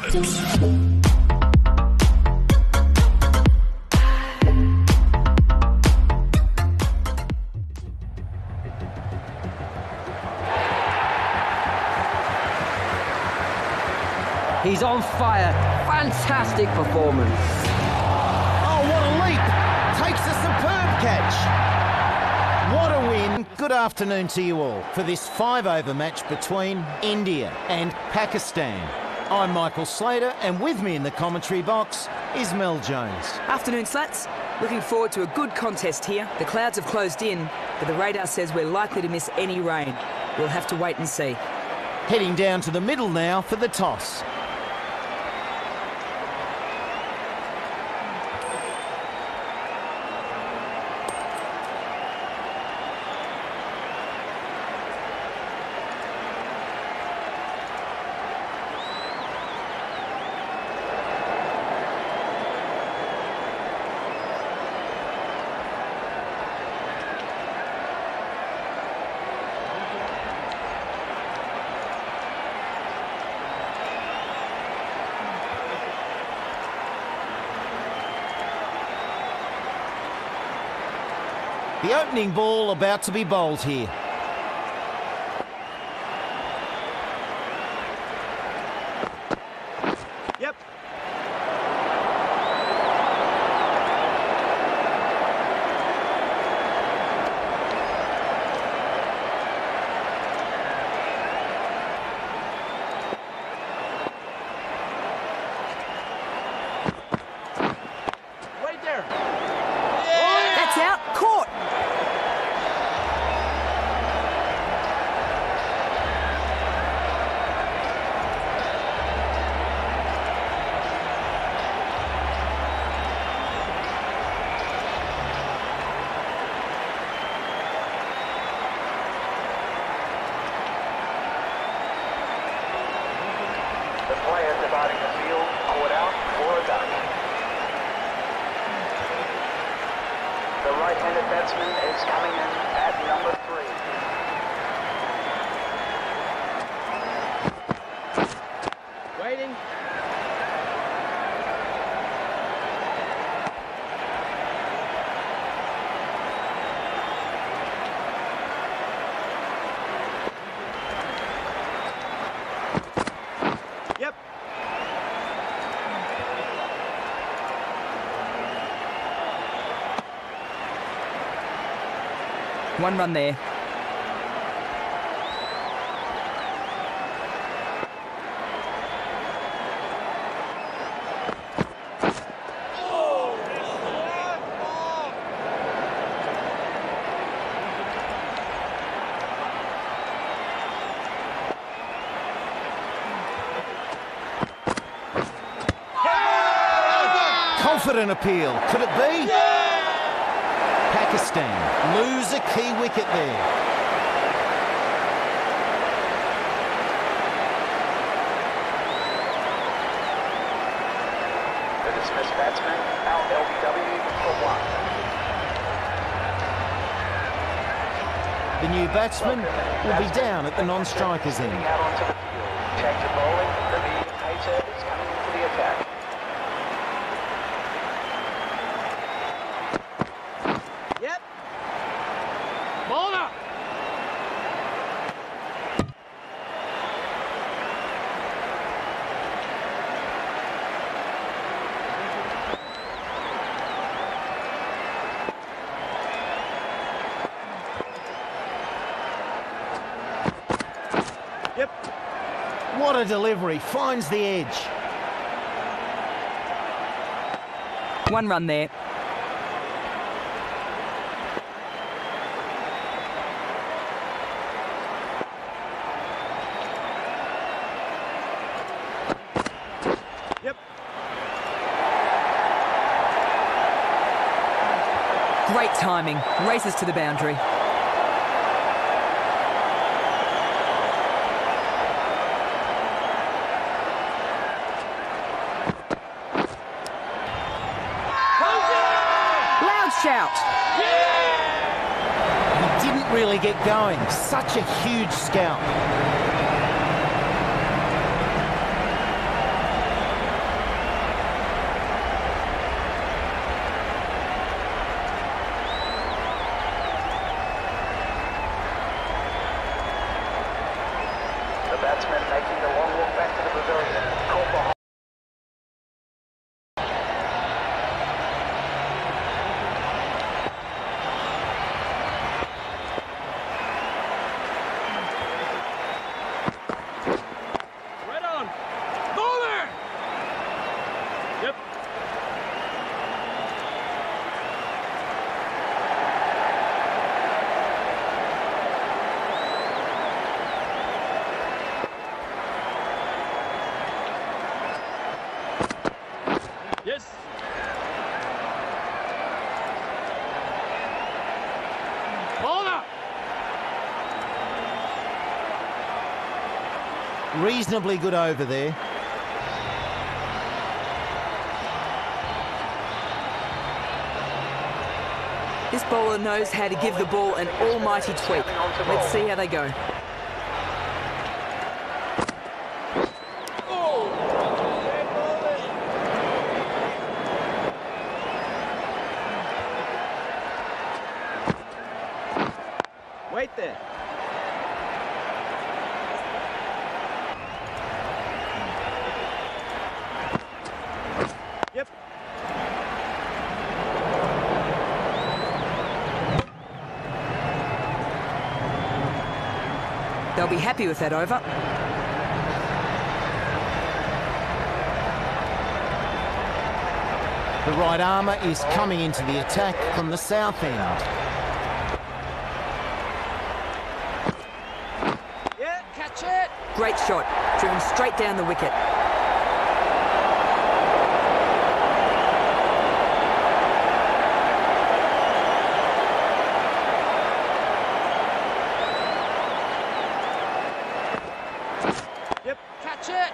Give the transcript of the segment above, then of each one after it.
He's on fire. Fantastic performance. Oh, what a leap. Takes a superb catch. What a win. Good afternoon to you all for this 5-over match between India and Pakistan. I'm Michael Slater, and with me in the commentary box is Mel Jones. Afternoon, Slats. Looking forward to a good contest here. The clouds have closed in, but the radar says we're likely to miss any rain. We'll have to wait and see. Heading down to the middle now for the toss. The opening ball about to be bowled here. Yep. Right there. Yeah. That's out. Caught. The player dividing the field, caught out for a duck. The right-handed batsman is coming in at number 3. Waiting. Yep. One run there. Confident appeal. Could it be? Pakistan lose a key wicket there. The dismissed batsman, out LBW for 1. The new batsman will be down at the non-strikers end. Out onto the field. Change of bowling. The medium pacer is coming into the attack. Yep. Bowler. Yep. What a delivery. Finds the edge. One run there. Yep. Great timing. Races to the boundary. Loud shout. He didn't really get going. Such a huge scalp. batsman making the long walk back to the pavilion. Caught behind. Right on. Bowler! Yep. Yes. Bowler! Reasonably good over there. This bowler knows how to give the ball an almighty tweak. Let's see how they go. Wait there. Yep. They'll be happy with that over. The right armour is coming into the attack from the south end. Yeah, catch it. Great shot, driven straight down the wicket. Yep, catch it.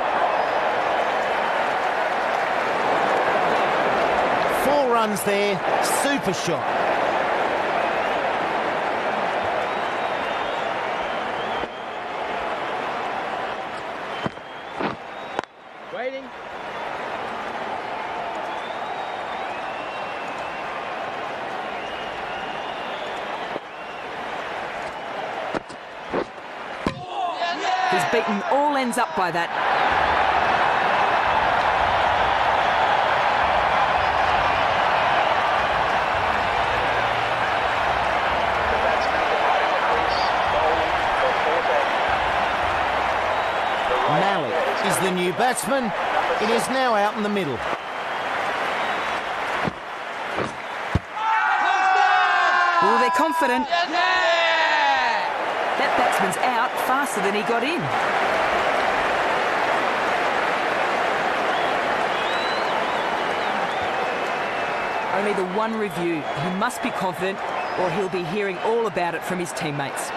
Four runs there, super shot. Waiting. He's beaten all ends up by that. The batsman departing the crease. Bowling for 14. The right Malik hander is the new batsman. It is now out in the middle. Oh, they're confident. That batsman's out faster than he got in. Only the one review. He must be confident or he'll be hearing all about it from his teammates.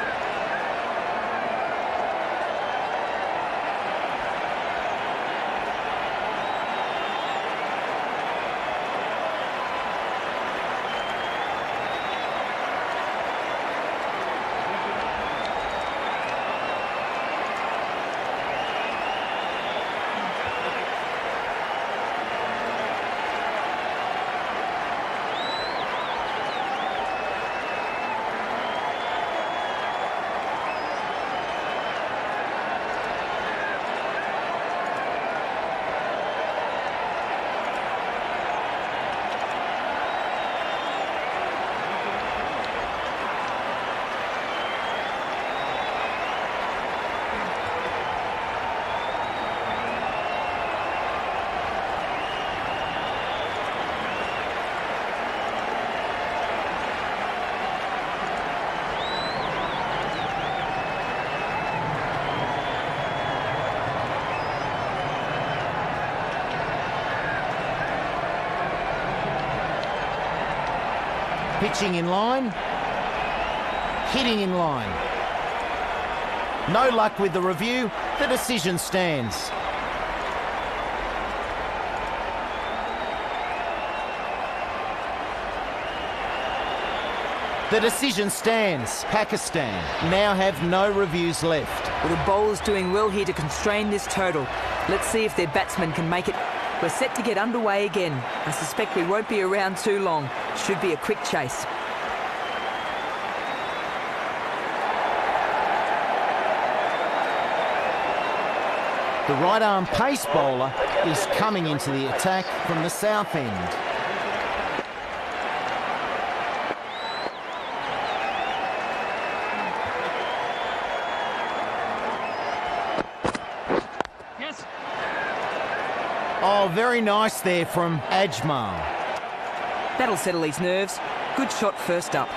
Pitching in line, hitting in line. No luck with the review, the decision stands. The decision stands. Pakistan now have no reviews left. Well, the bowler's doing well here to constrain this total. Let's see if their batsmen can make it. We're set to get underway again. I suspect we won't be around too long. Should be a quick chase. The right-arm pace bowler is coming into the attack from the south end. Yes. Oh, very nice there from Ajmal. That'll settle his nerves. Good shot first up.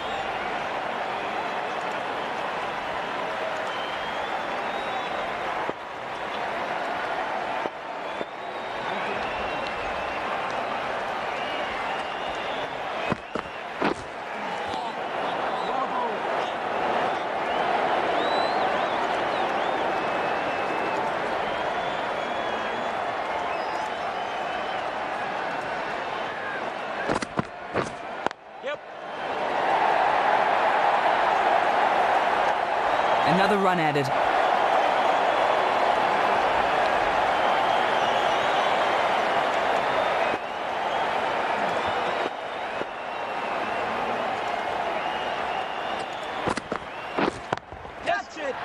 Another run added. Catch it.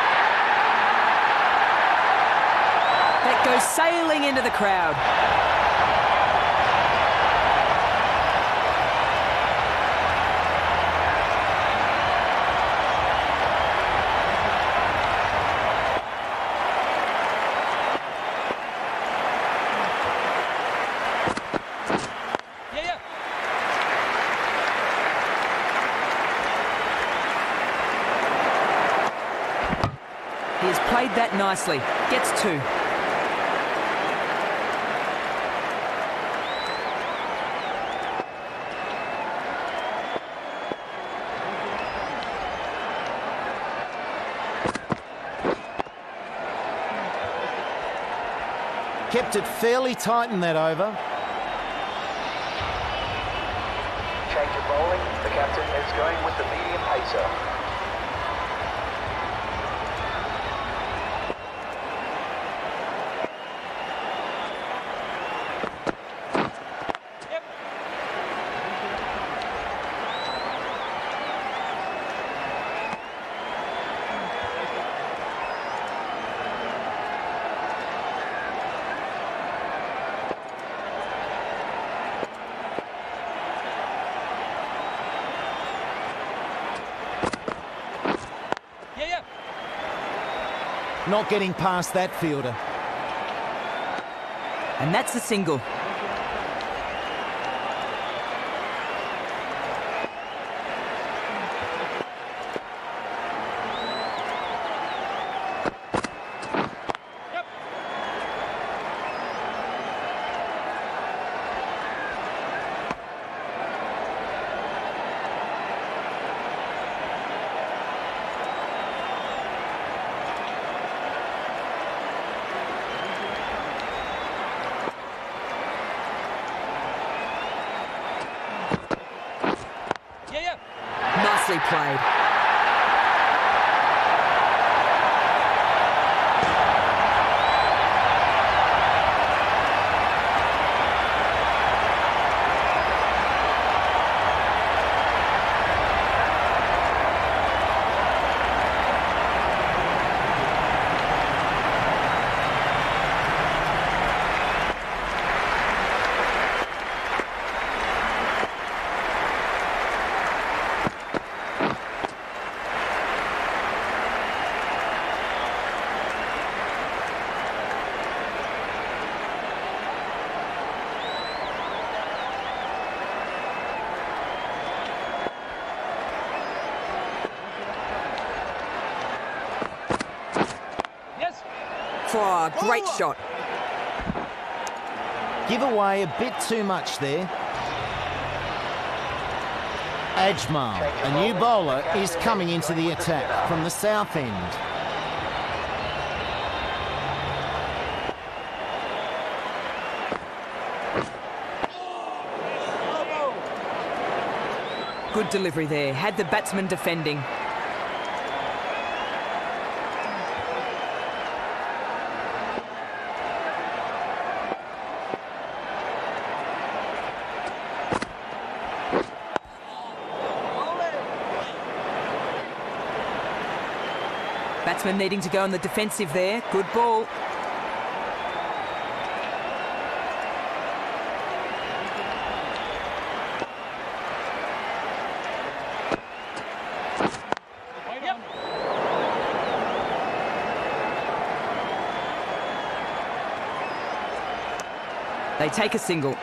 That goes sailing into the crowd. He has played that nicely. Gets two. Kept it fairly tight in that over. Change of bowling. The captain is going with the medium pacer. Not getting past that fielder. And that's a single. Nicely played. Oh, great shot. Give away a bit too much there. Ajmal, a new bowler, is coming into the attack from the south end. Good delivery there. Had the batsman defending. Batsman needing to go on the defensive there. Good ball. They take a single.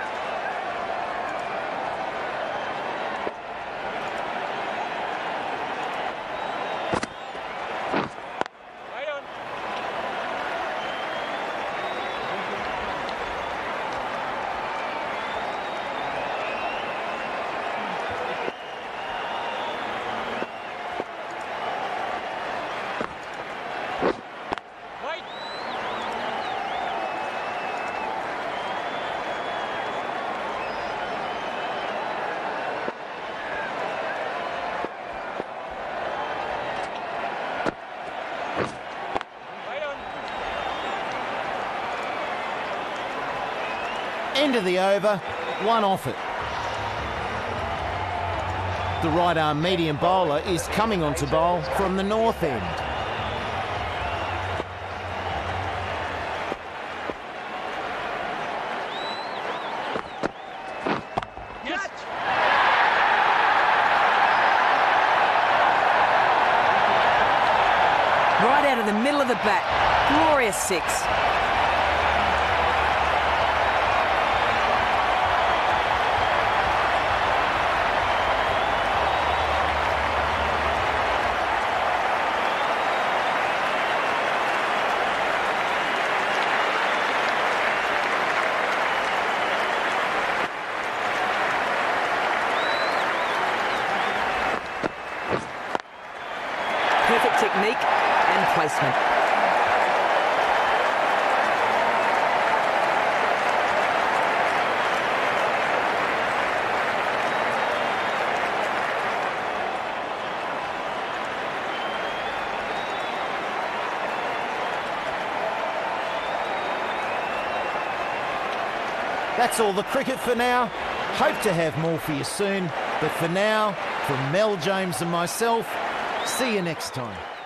End of the over, one off it. The right arm medium bowler is coming on to bowl from the north end. Catch! Right out of the middle of the bat. Glorious six. Perfect technique and placement. That's all the cricket for now. Hope to have more for you soon. But for now, from Mel, James and myself, see you next time.